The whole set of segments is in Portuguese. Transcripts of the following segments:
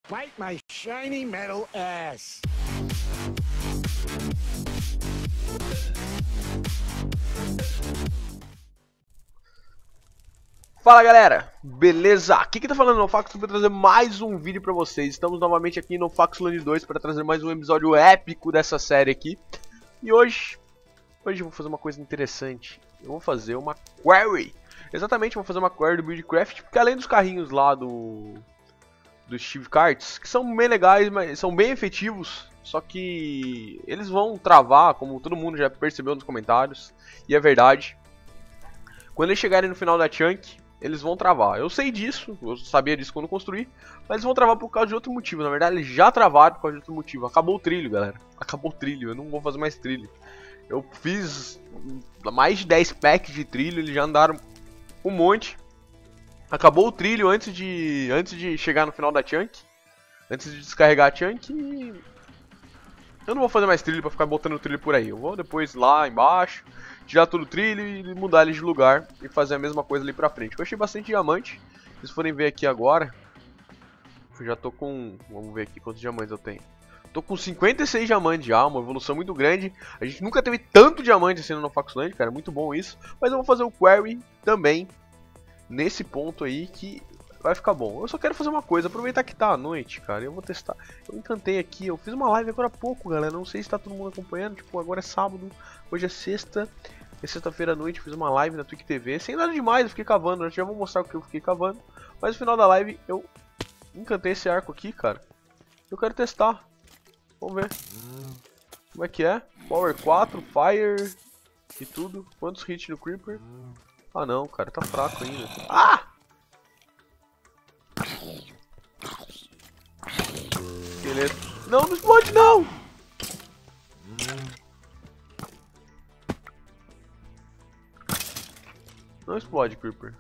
Wipe my shiny metal ass. Fala galera, beleza? Aqui que tá falando NoFax para trazer mais um vídeo pra vocês. Estamos novamente aqui no Faxland 2 para trazer mais um episódio épico dessa série aqui. E hoje eu vou fazer uma coisa interessante. Eu vou fazer uma query. Exatamente, vou fazer uma query do Buildcraft, porque além dos carrinhos lá do Steve Karts, que são bem legais, mas são bem efetivos, só que eles vão travar, como todo mundo já percebeu nos comentários, e é verdade. Quando eles chegarem no final da chunk, eles vão travar. Eu sei disso, eu sabia disso quando construí, mas eles vão travar por causa de outro motivo. Na verdade, eles já travaram por causa de outro motivo. Acabou o trilho, galera. Acabou o trilho, eu não vou fazer mais trilho. Eu fiz mais de 10 packs de trilho, eles já andaram um monte. Acabou o trilho antes de chegar no final da chunk, antes de descarregar a chunk, e eu não vou fazer mais trilho pra ficar botando trilho por aí. Eu vou depois lá embaixo, tirar todo o trilho e mudar ele de lugar e fazer a mesma coisa ali pra frente. Eu achei bastante diamante. Se vocês forem ver aqui agora, eu já tô com, vamos ver aqui quantos diamantes eu tenho. Tô com 56 diamantes já, uma evolução muito grande. A gente nunca teve tanto diamante assim no Faxland, cara, é muito bom isso. Mas eu vou fazer o query também nesse ponto aí que vai ficar bom. Eu só quero fazer uma coisa, aproveitar que tá à noite, cara, eu vou testar. Eu encantei aqui, eu fiz uma live agora há pouco, galera, não sei se tá todo mundo acompanhando, tipo, agora é sábado, hoje é sexta. É sexta-feira à noite, fiz uma live na Twitch TV, sem nada demais, eu fiquei cavando, eu já vou mostrar o que eu fiquei cavando. Mas no final da live eu encantei esse arco aqui, cara. Eu quero testar. Vamos ver. Como é que é? Power 4, Fire e tudo. Quantos hits no Creeper? Ah não, cara, tá fraco ainda. Ah! Esqueleto. Não, não explode não! Não explode, Creeper.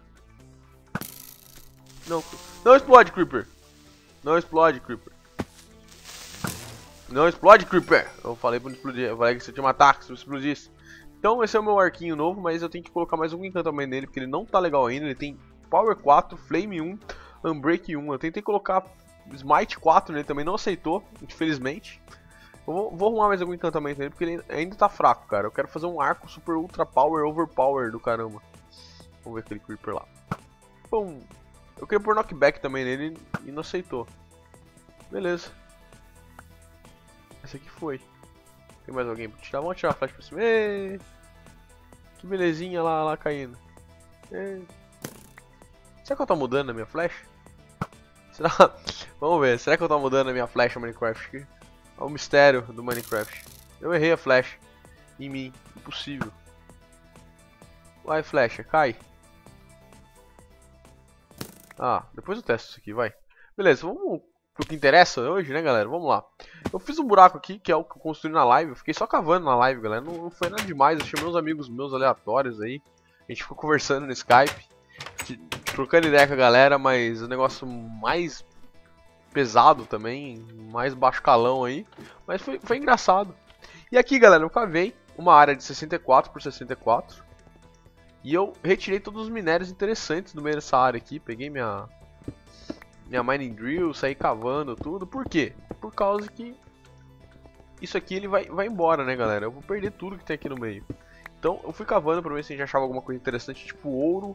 Não, não explode, Creeper. Não explode, Creeper. Não explode, Creeper. Eu falei pra não explodir. Eu falei que você tinha um ataque se explodisse. Então esse é o meu arquinho novo, mas eu tenho que colocar mais um encantamento nele, porque ele não tá legal ainda. Ele tem Power 4, Flame 1, Unbreak 1. Eu tentei colocar Smite 4 nele também, não aceitou, infelizmente. Eu vou arrumar mais algum encantamento nele, porque ele ainda tá fraco, cara. Eu quero fazer um arco super ultra power, overpower do caramba. Vamos ver aquele Creeper lá. Bom, eu queria pôr knockback também nele e não aceitou. Beleza. Esse aqui foi. Tem mais alguém pra tirar? Vamos tirar a flash pra cima. Êêê! Que belezinha lá caindo. Êêê! Será que eu tô mudando a minha flash? Será? Vamos ver. Será que eu tô mudando a minha flash no Minecraft? É o mistério do Minecraft. Eu errei a flash. Em mim. Impossível. Vai, flecha. Cai. Ah, depois eu testo isso aqui, vai. Beleza, vamos pro que interessa hoje, né, galera? Vamos lá. Eu fiz um buraco aqui, que é o que eu construí na live. Eu fiquei só cavando na live, galera. Não foi nada demais. Eu chamei uns amigos meus aleatórios aí. A gente ficou conversando no Skype, trocando ideia com a galera, mas o negócio mais pesado também, mais baixo calão aí. Mas foi engraçado. E aqui, galera, eu cavei uma área de 64 por 64. E eu retirei todos os minérios interessantes do meio dessa área aqui. Peguei minha mining drill, saí cavando tudo. Por quê? Por causa que isso aqui ele vai embora, né, galera? Eu vou perder tudo que tem aqui no meio. Então eu fui cavando pra ver se a gente achava alguma coisa interessante, tipo ouro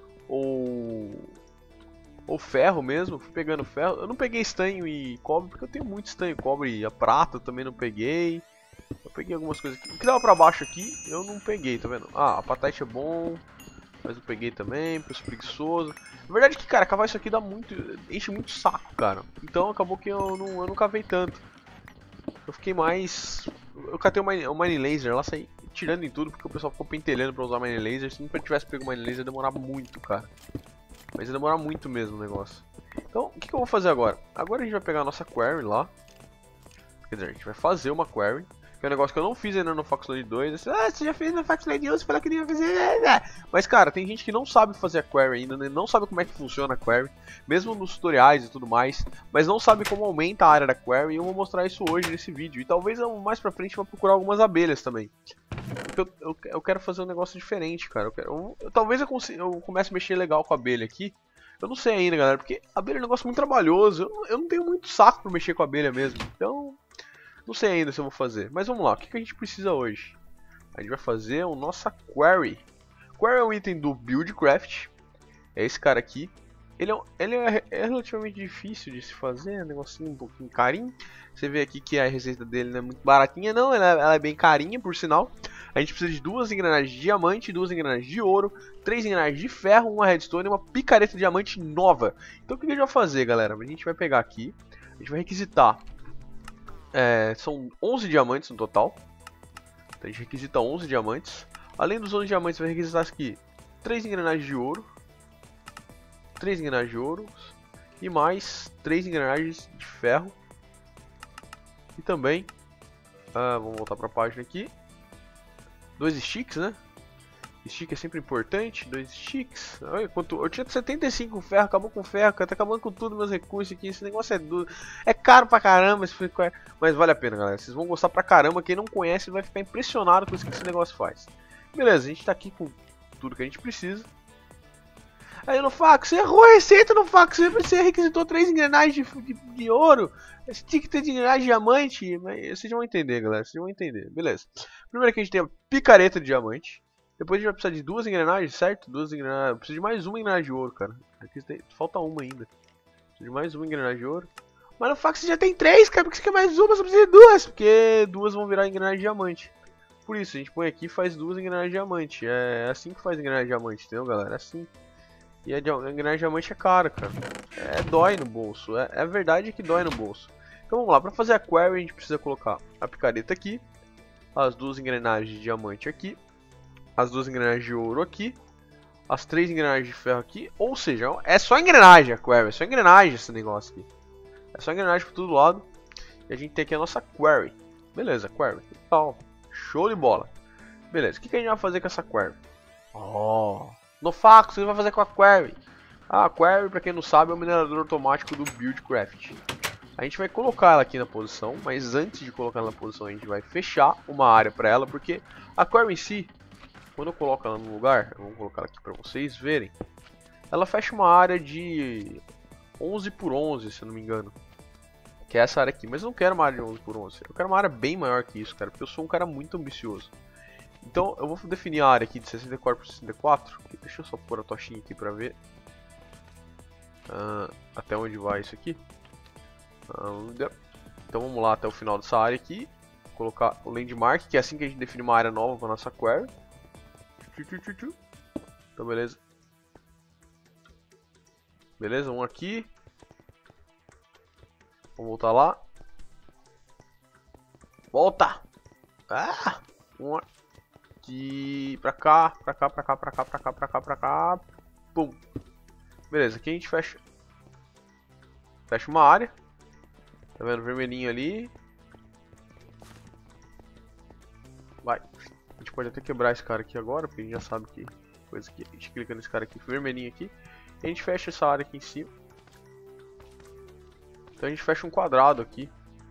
ou ferro mesmo. Fui pegando ferro. Eu não peguei estanho e cobre porque eu tenho muito estanho e cobre. E a prata eu também não peguei. Eu peguei algumas coisas aqui. O que dava pra baixo aqui, eu não peguei, tá vendo? Ah, a patete é bom. Mas eu peguei também, preço preguiçoso. Na verdade que, cara, cavar isso aqui dá muito... enche muito saco, cara. Então acabou que eu não cavei tanto. Eu fiquei mais... Eu catei o Mine Laser lá, saí tirando em tudo, porque o pessoal ficou pentelhando pra usar Mine Laser. Se nunca tivesse pego o Mine Laser, ia demorar muito, cara. Mas ia demorar muito mesmo o negócio. Então, o que eu vou fazer agora? Agora a gente vai pegar a nossa query lá. Quer dizer, a gente vai fazer uma query. Que é um negócio que eu não fiz ainda no Faxland 2. Ah, você já fez no Faxland 1, você falou que não ia fazer. Mas, cara, tem gente que não sabe fazer a query ainda, né? Não sabe como é que funciona a query, mesmo nos tutoriais e tudo mais, mas não sabe como aumenta a área da query, e eu vou mostrar isso hoje nesse vídeo. E talvez eu mais pra frente vá procurar algumas abelhas também. Eu quero fazer um negócio diferente, cara. Talvez eu comece a mexer legal com a abelha aqui, Eu não sei ainda, galera, porque abelha é um negócio muito trabalhoso. Eu não tenho muito saco pra mexer com abelha mesmo. Então, não sei ainda se eu vou fazer. Mas vamos lá, o que a gente precisa hoje? A gente vai fazer o nosso Quarry. Quarry é um item do Buildcraft. É esse cara aqui. Ele é relativamente difícil de se fazer, é um negocinho um pouquinho carinho. Você vê aqui que a receita dele não é muito baratinha, não, ela é bem carinha, por sinal. A gente precisa de 2 engrenagens de diamante, 2 engrenagens de ouro, 3 engrenagens de ferro, uma redstone e uma picareta de diamante nova. Então o que a gente vai fazer, galera? A gente vai pegar aqui, a gente vai requisitar, são 11 diamantes no total. Então a gente requisita 11 diamantes. Além dos 11 diamantes, vai requisitar aqui 3 engrenagens de ouro. 3 engrenagens de ouro e mais 3 engrenagens de ferro. E também, vamos voltar para a página aqui, 2 sticks, né? Stick é sempre importante, 2 sticks. Olha, eu tinha 75 ferro, acabou com ferro, tá acabando com tudo meus recursos aqui. Esse negócio é caro pra caramba, mas vale a pena, galera. Vocês vão gostar pra caramba. Quem não conhece vai ficar impressionado com isso que esse negócio faz. Beleza, a gente tá aqui com tudo que a gente precisa. Aí no Fax, você errou a receita no Fax, você requisitou 3 engrenagens de ouro. Você tinha que ter de engrenagem de diamante. Mas vocês vão entender, galera, vocês vão entender. Beleza. Primeiro aqui a gente tem a picareta de diamante. Depois a gente vai precisar de 2 engrenagens, certo? 2 engrenagens. Eu preciso de mais uma engrenagem de ouro, cara. Aqui falta uma ainda. Preciso de mais uma engrenagem de ouro. Mas no Fax você já tem 3, cara. Por que você quer mais uma? Você precisa de 2. Porque 2 vão virar engrenagem de diamante. Por isso, a gente põe aqui e faz 2 engrenagens de diamante. É assim que faz engrenagem de diamante, entendeu, galera? É assim. E a engrenagem de diamante é cara, cara. Dói no bolso. É verdade que dói no bolso. Então vamos lá. Para fazer a quarry, a gente precisa colocar a picareta aqui. As 2 engrenagens de diamante aqui. As 2 engrenagens de ouro aqui. As 3 engrenagens de ferro aqui. Ou seja, é só engrenagem a quarry. É só engrenagem esse negócio aqui. É só engrenagem por todo lado. E a gente tem aqui a nossa quarry. Beleza, quarry. Legal. Show de bola. Beleza, o que a gente vai fazer com essa quarry? No Fax, o que vai fazer com a quarry? A quarry, pra quem não sabe, é o minerador automático do Buildcraft. A gente vai colocar ela aqui na posição, mas antes de colocar ela na posição, a gente vai fechar uma área pra ela, porque a quarry em si, quando eu coloco ela no lugar, vamos colocar ela aqui pra vocês verem, ela fecha uma área de 11 por 11, se eu não me engano. Que é essa área aqui, mas eu não quero uma área de 11 por 11, eu quero uma área bem maior que isso, cara, porque eu sou um cara muito ambicioso. Então eu vou definir a área aqui de 64 por 64. Deixa eu só pôr a tochinha aqui pra ver até onde vai isso aqui. Então vamos lá até o final dessa área aqui. Colocar o landmark, que é assim que a gente define uma área nova para nossa quarry. Então beleza. Beleza, um aqui. Vamos voltar lá. Volta! Um aqui, pra cá, pra cá, pra cá, pra cá, pra cá, pra cá, pra cá. Pum. Beleza, aqui a gente fecha uma área. Tá vendo? Vermelhinho ali. Vai. A gente pode até quebrar esse cara aqui agora, porque a gente já sabe que coisa que a gente clica nesse cara aqui, vermelhinho aqui. E a gente fecha essa área aqui em cima. Então a gente fecha um quadrado aqui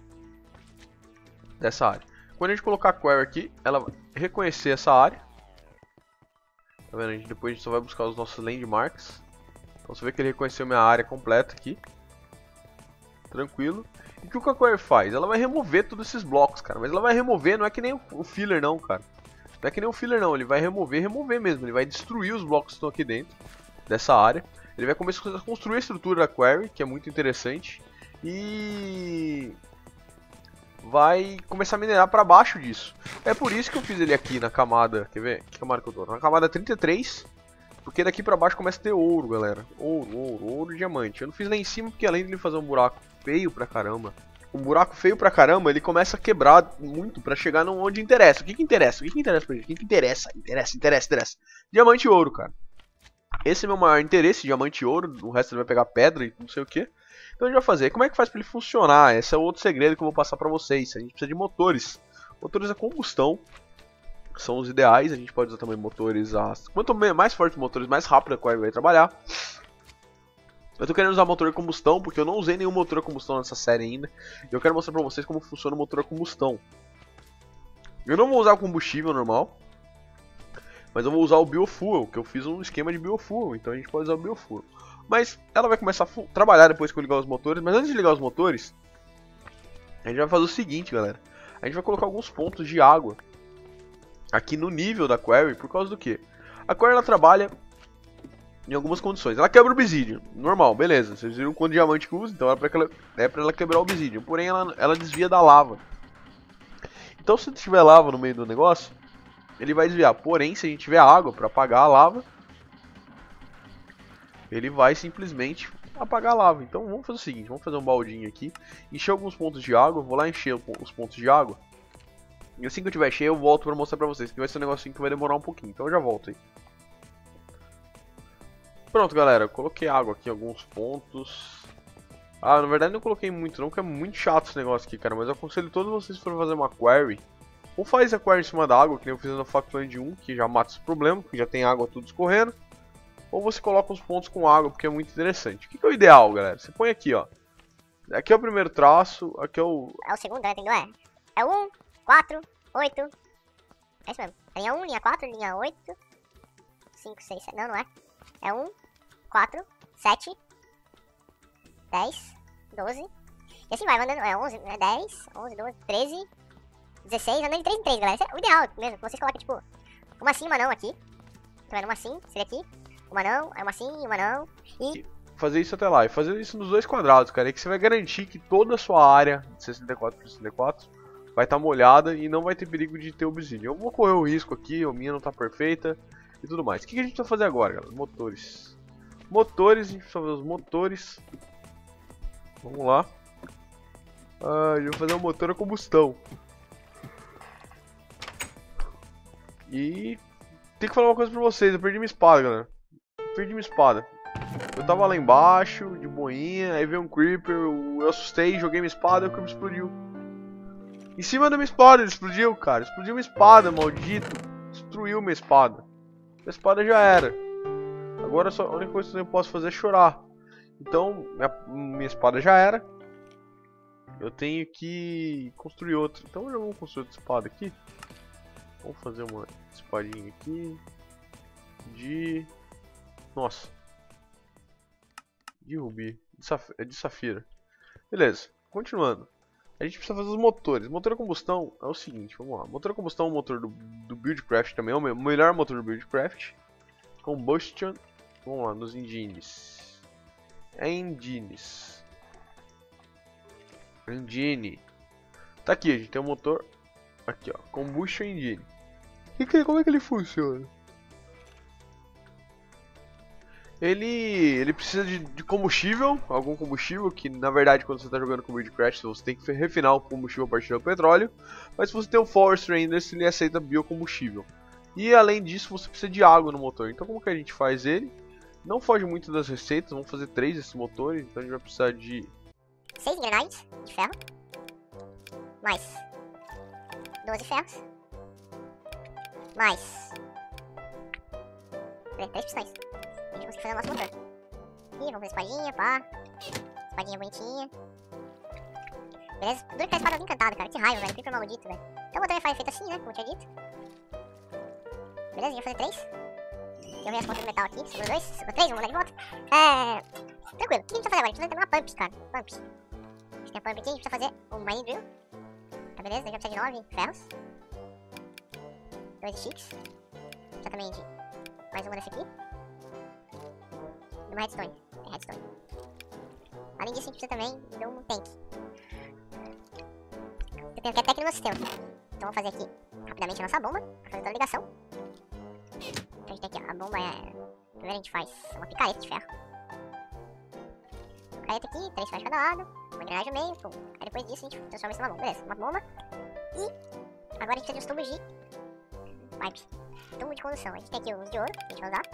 dessa área. Quando a gente colocar a quarry aqui, ela vai reconhecer essa área. Tá vendo? Depois a gente só vai buscar os nossos landmarks. Então você vê que ele reconheceu minha área completa aqui. Tranquilo. E o que a quarry faz? Ela vai remover todos esses blocos, cara. Mas ela vai remover, não é que nem o filler não, cara. Não é que nem o filler não, ele vai remover mesmo. Ele vai destruir os blocos que estão aqui dentro dessa área. Ele vai começar a construir a estrutura da quarry, que é muito interessante. E vai começar a minerar para baixo disso. É por isso que eu fiz ele aqui na camada, quer ver? Que camada que eu tô? Na camada 33, porque daqui para baixo começa a ter ouro, galera. Ouro e diamante. Eu não fiz lá em cima porque além de ele fazer um buraco feio pra caramba, um buraco feio pra caramba, ele começa a quebrar muito pra chegar onde interessa. O que interessa? O que interessa pra gente? O que interessa? Interessa. Diamante e ouro, cara. Esse é meu maior interesse, diamante e ouro. O resto ele vai pegar pedra e não sei o que. Então a gente vai fazer. Como é que faz para ele funcionar? Esse é outro segredo que eu vou passar para vocês. A gente precisa de motores. Motores a combustão são os ideais. A gente pode usar também motores quanto mais fortes os motores, mais rápido a quarry vai trabalhar. Eu tô querendo usar motor a combustão porque eu não usei nenhum motor a combustão nessa série ainda. E eu quero mostrar para vocês como funciona o motor a combustão. Eu não vou usar o combustível normal. Mas eu vou usar o Biofuel, que eu fiz um esquema de Biofuel, então a gente pode usar o Biofuel. Mas ela vai começar a trabalhar depois que eu ligar os motores, mas antes de ligar os motores, a gente vai fazer o seguinte, galera. A gente vai colocar alguns pontos de água aqui no nível da Quarry, por causa do que? A Quarry ela trabalha em algumas condições. Ela quebra o Obsidian, normal, beleza. Vocês viram quanto diamante que usa, então é pra ela quebrar o Obsidian. Porém, ela desvia da lava. Então, se tiver lava no meio do negócio, ele vai desviar. Porém, se a gente tiver água pra apagar a lava, ele vai simplesmente apagar a lava. Então, vamos fazer o seguinte, vamos fazer um baldinho aqui, encher alguns pontos de água, vou lá encher os pontos de água. E assim que eu tiver cheio, eu volto pra mostrar pra vocês, que vai ser um negocinho que vai demorar um pouquinho. Então, eu já volto aí. Pronto, galera, eu coloquei água aqui em alguns pontos. Ah, na verdade não coloquei muito não, porque é muito chato esse negócio aqui, cara. Mas eu aconselho todos vocês que forem fazer uma quarry, ou faz a quarry em cima da água, que nem eu fiz no Factland 1, que já mata esse problema, porque já tem água tudo escorrendo. Ou você coloca os pontos com água, porque é muito interessante. O que é o ideal, galera? Você põe aqui, ó. Aqui é o primeiro traço, aqui é o... É o segundo, né? Entendeu? É 1, 4, 8. É isso mesmo. Linha 1, linha 4, linha 8. 5, 6, 7. Não, não é. É 1, 4, 7, 10, 12. E assim vai, mandando. É 11, 10, 11, 12, 13, 16. Andando de 3 em 3, galera. Esse é o ideal mesmo. Vocês colocam, tipo, uma sim, uma não aqui. Tá vendo? Uma sim, seria aqui. Uma não, é uma sim, uma não. E fazer isso até lá. E fazer isso nos dois quadrados, cara. Aí que você vai garantir que toda a sua área de 64 por 64 vai estar molhada e não vai ter perigo de ter obsidian. Eu vou correr o risco aqui, a minha não tá perfeita e tudo mais. O que a gente precisa fazer agora, galera? Motores. Motores, a gente precisa fazer os motores. Vamos lá. Ah, eu vou fazer um motor a combustão. E tem que falar uma coisa pra vocês, eu perdi minha espada, galera. Perdi minha espada. Eu tava lá embaixo, de boinha, aí veio um creeper, eu assustei, joguei minha espada e o creeper explodiu. Em cima da minha espada ele explodiu, cara. Explodiu minha espada, maldito. Destruiu minha espada. Minha espada já era. Agora só, a única coisa que eu posso fazer é chorar. Então, minha espada já era. Eu tenho que construir outra. Então já vamos construir outra espada aqui. Vamos fazer uma espadinha aqui. De... Nossa. De rubi. De safira. Beleza. Continuando. A gente precisa fazer os motores. Motor a combustão é o seguinte, vamos lá. Motor a combustão é o motor do Buildcraft também. É o melhor motor do Buildcraft. Combustion. Vamos lá, nos engines. Engine. Tá aqui, a gente tem um motor. Aqui, ó. Combustion Engine. Como é que ele funciona? Ele precisa de combustível, algum combustível, que na verdade quando você está jogando com o Buildcraft você tem que refinar o combustível a partir do petróleo. Mas se você tem o Forestry ainda, ele aceita biocombustível. E além disso você precisa de água no motor. Então como que a gente faz ele? Não foge muito das receitas, vamos fazer 3 desses motores. Então a gente vai precisar de 6 engrenagens de ferro. Mais 12 ferros. Mais 3 pistões. A gente consegue fazer o nosso motor. E vamos fazer espadinha, pá. Espadinha bonitinha. Beleza? Dura que a espada encantada, cara. Que raiva, velho. Creeper maldito, velho. Então o motor é feito assim, né? Como eu tinha dito. Beleza? A gente vai fazer 3. Eu vi as pontas de metal aqui. Sobrou 2. Sobrou 3. Vamos mudar de volta. Tranquilo. O que a gente precisa fazer agora? A gente precisa ter uma pump, cara. Pump. A gente tem a pump aqui. A gente precisa fazer um mining drill. Tá, beleza? A gente vai precisar de 9 ferros. 2 sticks. Precisa também de mais uma dessa aqui. Uma redstone. Tem redstone. Além disso, a gente precisa também de um tank. Eu tenho que até aqui no meu sistema. Então vamos fazer aqui rapidamente a nossa bomba. Pra fazer toda a ligação. Então a gente tem aqui, ó. A bomba é... Primeiro a gente faz uma picareta de ferro. Picareta aqui, 3 ferros de cada lado. Uma engrenagem no meio, pum. Aí depois disso a gente transforma isso numa bomba. Beleza, uma bomba. E agora a gente precisa de uns tubos de pipe. Tubo de condução. A gente tem aqui os de ouro, que a gente vai usar.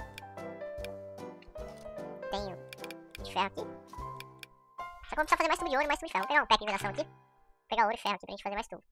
Tenho de ferro aqui. Só que vamos precisar fazer mais tubo de ouro e mais tubo de ferro. Vamos pegar um pack de vedação aqui. Vou pegar ouro e ferro aqui pra gente fazer mais tubo.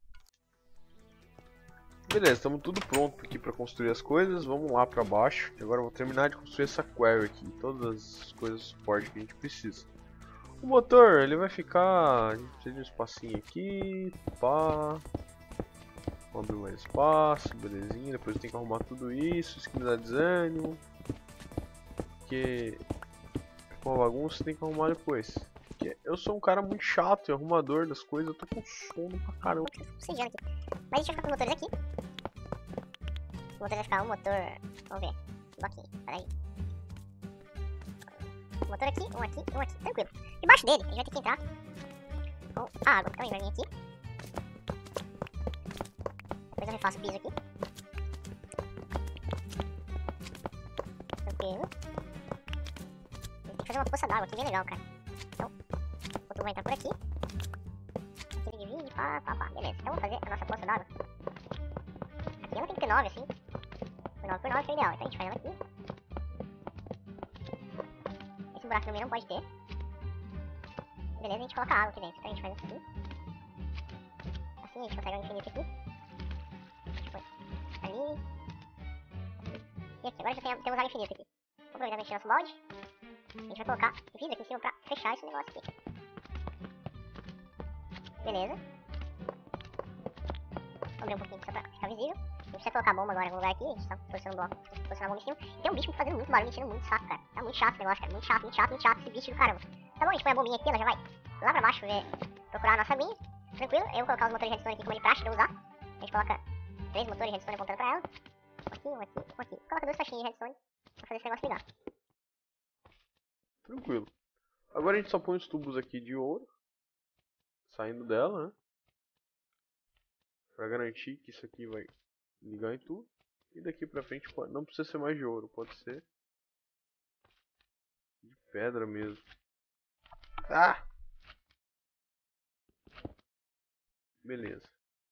Beleza, estamos tudo pronto aqui para construir as coisas. Vamos lá para baixo. E agora eu vou terminar de construir essa quarry aqui. Todas as coisas de suporte que a gente precisa. O motor, ele vai ficar... A gente precisa de um espacinho aqui. Pá. Vamos abrir mais espaço, belezinha. Depois eu tenho que arrumar tudo isso, isso que me dá desânimo. Porque com a bagunça tem que arrumar depois. Porque eu sou um cara muito chato e arrumador das coisas, eu tô com sono pra caramba. Sediando aqui. Mas a gente vai ficar com os motores aqui. O motor vai ficar um motor. Vamos ver. Bloquinho, peraí. Um motor aqui, um aqui, um aqui. Tranquilo. Debaixo dele, a gente vai ter que entrar com a água. Então ele vai vir aqui. Depois eu refaço o piso aqui. Tranquilo. Tem que fazer uma poça d'água aqui, bem legal, cara. Então, o tubo vai entrar por aqui. Aqui ele divide, pá. Beleza. Então vamos fazer a nossa poça d'água. Aqui ela tem que ter 9, assim. Por 9 que é o ideal. Então a gente faz ela aqui. Esse buraco no meio não pode ter. Beleza, a gente coloca água aqui dentro. Então a gente faz assim. Assim a gente consegue um infinito aqui. Ali. E aqui, agora já temos água infinita aqui. Vamos aproveitar e encher nosso balde. A gente vai colocar vidro aqui em cima pra fechar esse negócio aqui. Beleza. Vou abrir um pouquinho só pra ficar visível. A gente precisa colocar a bomba agora em algum lugar aqui. A gente tá posicionando o bloco, posicionando a bomba em cima. E tem um bicho fazendo muito barulho, enchendo muito saco, cara. Tá muito chato esse negócio, cara. Muito chato esse bicho do caramba. Tá bom, a gente põe a bombinha aqui, ela já vai lá pra baixo ver, procurar a nossa aguinha. Tranquilo, eu vou colocar os motores de redstone aqui como de praxe pra eu usar. A gente coloca 3 motores de redstone apontando pra ela. Um aqui. Coloca 2 caixinhas de redstone pra fazer esse negócio ligar. Tranquilo. Agora a gente só põe os tubos aqui de ouro saindo dela, né? Pra garantir que isso aqui vai ligar em tudo. E daqui pra frente não precisa ser mais de ouro, pode ser de pedra mesmo. Ah! Beleza.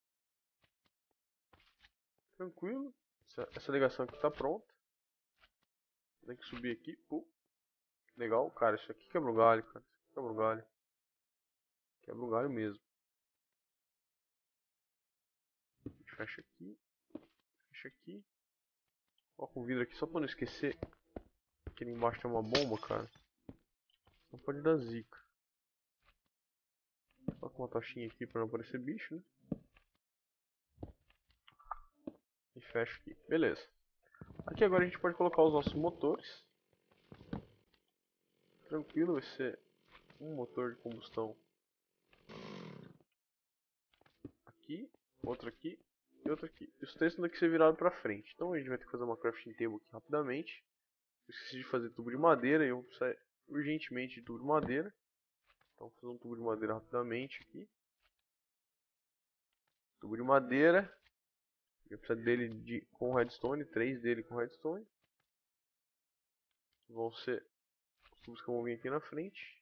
Tranquilo. Essa ligação aqui tá pronta. Tem que subir aqui. Legal, cara. Isso aqui quebra um galho, cara. Quebra um galho. Quebra um galho mesmo. A gente fecha aqui. Fecha aqui. Coloca um vidro aqui só pra não esquecer. Aqui embaixo tem uma bomba, cara. Não pode dar zica. Coloca uma tochinha aqui pra não aparecer bicho, né? E fecha aqui. Beleza. Aqui agora a gente pode colocar os nossos motores. Tranquilo, vai ser um motor de combustão aqui, outro aqui e outro aqui. Os três têm que ser virados pra frente. Então a gente vai ter que fazer uma crafting table aqui rapidamente. Eu esqueci de fazer tubo de madeira e eu vou precisar urgentemente de tubo de madeira. Então vou fazer um tubo de madeira rapidamente aqui. Tubo de madeira. Eu preciso dele com redstone, 3 dele com redstone. Vão ser os tubos que eu vou vir aqui na frente.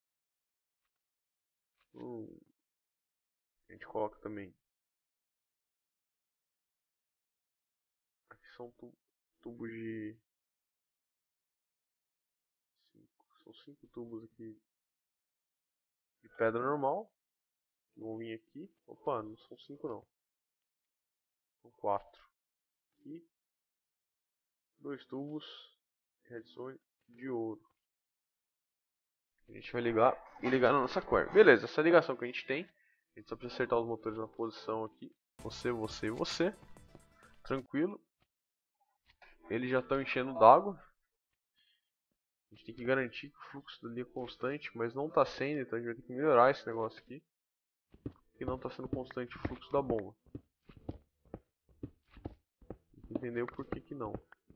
A gente coloca também. Aqui são tubos de... São 5 tubos aqui de pedra normal. Que vão vir aqui. Opa, não são 5 não. São 4. Aqui. 2 tubos de redstone de ouro. A gente vai ligar e ligar na nossa core. Beleza, essa ligação que a gente tem. A gente só precisa acertar os motores na posição aqui. Você e você. Tranquilo. Eles já estão enchendo d'água. A gente tem que garantir que o fluxo dali é constante, mas não está sendo, então a gente vai ter que melhorar esse negócio aqui. E não está sendo constante o fluxo da bomba. Entendeu por que não?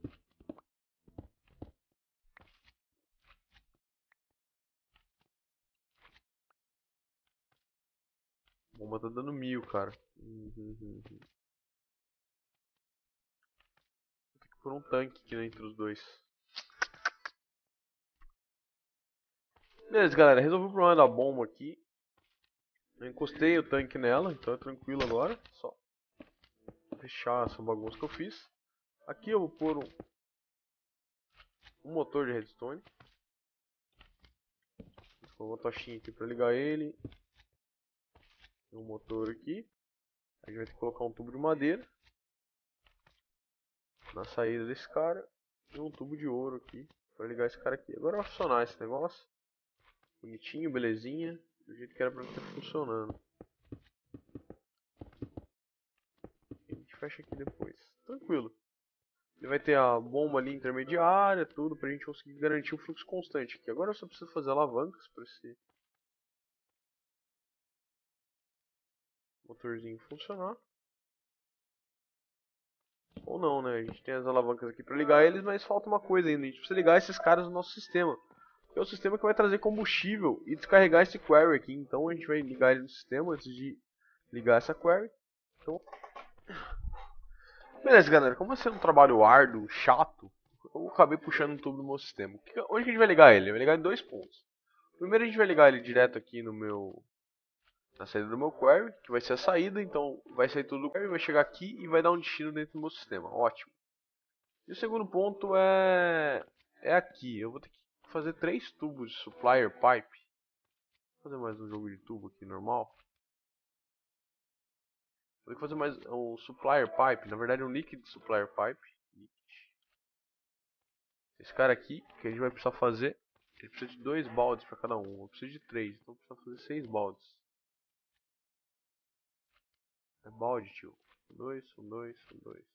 A bomba tá dando 1000, cara. Vou ter que pôr um tanque aqui entre os dois. Beleza, galera. Resolvi o problema da bomba aqui. Eu encostei o tanque nela, então é tranquilo agora. Só fechar essa bagunça que eu fiz. Aqui eu vou pôr um motor de redstone. Vou uma tochinha aqui para ligar ele. Tem um motor aqui. A gente vai ter que colocar um tubo de madeira na saída desse cara. E um tubo de ouro aqui para ligar esse cara aqui. Agora vai funcionar esse negócio. Bonitinho, belezinha. Do jeito que era para estar funcionando. fecha aqui depois. Tranquilo. Ele vai ter a bomba ali intermediária, tudo, pra gente conseguir garantir o fluxo constante aqui. Agora eu só preciso fazer alavancas para esse motorzinho funcionar. Ou não, né? A gente tem as alavancas aqui para ligar eles, mas falta uma coisa ainda. A gente precisa ligar esses caras no nosso sistema. É o sistema que vai trazer combustível e descarregar esse query aqui. Então a gente vai ligar ele no sistema antes de ligar essa query. Então... Beleza, galera. Como vai ser um trabalho árduo, chato, eu acabei puxando um tubo do meu sistema. Onde que a gente vai ligar ele? Vai ligar em 2 pontos. Primeiro a gente vai ligar ele direto aqui na saída do meu query, que vai ser a saída. Então vai sair tudo do query, vai chegar aqui e vai dar um destino dentro do meu sistema. Ótimo. E o segundo ponto é aqui. Eu vou ter que fazer 3 tubos de supplier pipe. Vou fazer mais um jogo de tubo aqui normal. Vou ter que fazer mais um supplier pipe, na verdade um liquid supplier pipe. Esse cara aqui, que a gente vai precisar fazer, ele precisa de 2 baldes para cada um. Eu preciso de 3, então precisa fazer 6 baldes. É balde, tio. 2, 2, 2.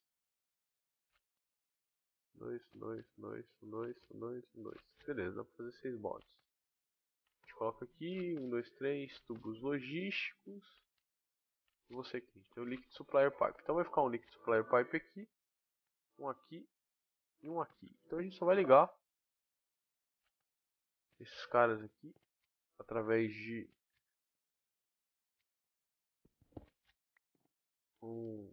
2, 2, 2, 2, 2, 2. Beleza, dá pra fazer 6 baldes. A gente coloca aqui, 1, 2, 3, tubos logísticos. E você aqui, a gente tem o liquid supplier pipe. Então vai ficar um liquid supplier pipe aqui, um aqui e um aqui. Então a gente só vai ligar esses caras aqui através de um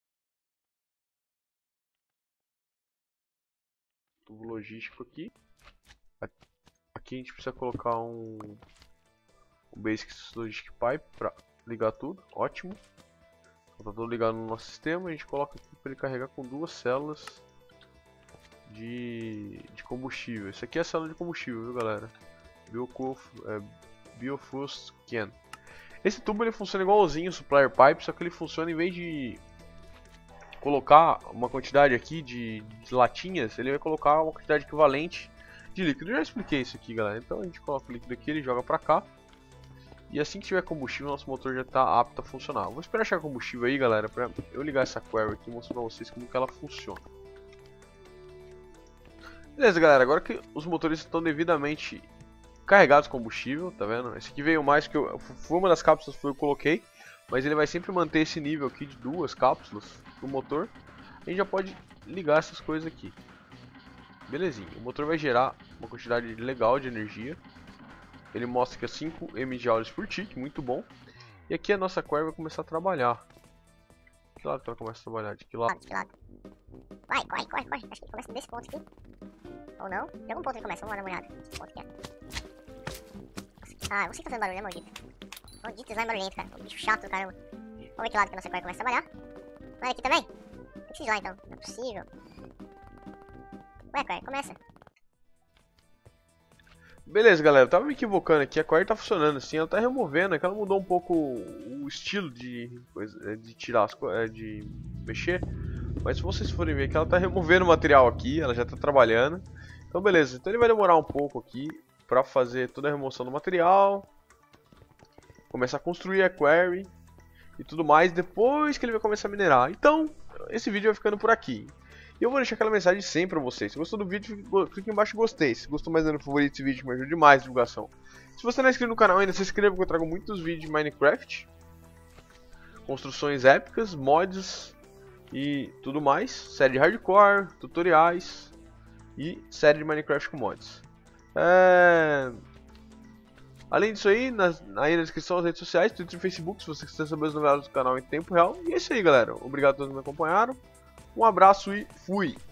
tubo logístico aqui. Aqui a gente precisa colocar um basic logistic pipe para ligar tudo. Ótimo. Então tá tudo ligado no nosso sistema. A gente coloca aqui para ele carregar com 2 células de combustível. Isso aqui é a célula de combustível, viu, galera? Biofuels Can. Esse tubo ele funciona igualzinho o supplier pipe, só que ele funciona, em vez de colocar uma quantidade aqui de latinhas, ele vai colocar uma quantidade equivalente de líquido. Eu já expliquei isso aqui, galera. Então a gente coloca o líquido aqui, ele joga pra cá. E assim que tiver combustível, nosso motor já está apto a funcionar. Vou esperar achar combustível aí, galera, pra eu ligar essa query aqui e mostrar pra vocês como que ela funciona. Beleza, galera, agora que os motores estão devidamente carregados de combustível, tá vendo? Esse aqui veio mais que foi uma das cápsulas que eu coloquei, mas ele vai sempre manter esse nível aqui de 2 cápsulas do motor. A gente já pode ligar essas coisas aqui. Belezinha, o motor vai gerar uma quantidade legal de energia. Ele mostra que é 5 mJ por tick, muito bom. E aqui a nossa query vai começar a trabalhar. De que lado que ela começa a trabalhar? De que lado? De que lado? Vai, corre, corre, corre. Acho que começa desse ponto aqui. Ou não? De algum ponto ele começa, vamos dar uma olhada. Que ponto que é? Ah, você que tá fazendo barulho, né, maldito? Maldito slime barulhento, cara. Um bicho chato do caramba. Vamos ver que lado que a nossa query começa a trabalhar. Vai aqui também? Tem que lá então. Não é possível. Ué, query, começa. Beleza, galera, eu tava me equivocando aqui, a query tá funcionando assim, ela tá removendo, é que ela mudou um pouco o estilo de tirar as coisas, de mexer, mas se vocês forem ver que ela tá removendo o material aqui, ela já tá trabalhando. Então beleza, então ele vai demorar um pouco aqui pra fazer toda a remoção do material, começar a construir a query e tudo mais, depois que ele vai começar a minerar. Então, esse vídeo vai ficando por aqui. E eu vou deixar aquela mensagem sempre pra vocês. Se gostou do vídeo, clique embaixo em gostei. Se gostou mais no favorito desse vídeo, que me ajuda demais a divulgação. Se você não é inscrito no canal ainda, se inscreva, que eu trago muitos vídeos de Minecraft, construções épicas, mods e tudo mais. Série de hardcore, tutoriais e série de Minecraft com mods. Além disso aí na descrição as redes sociais, Twitter e Facebook, se você quiser saber as novidades do canal em tempo real. E é isso aí, galera. Obrigado a todos que me acompanharam. Um abraço e fui!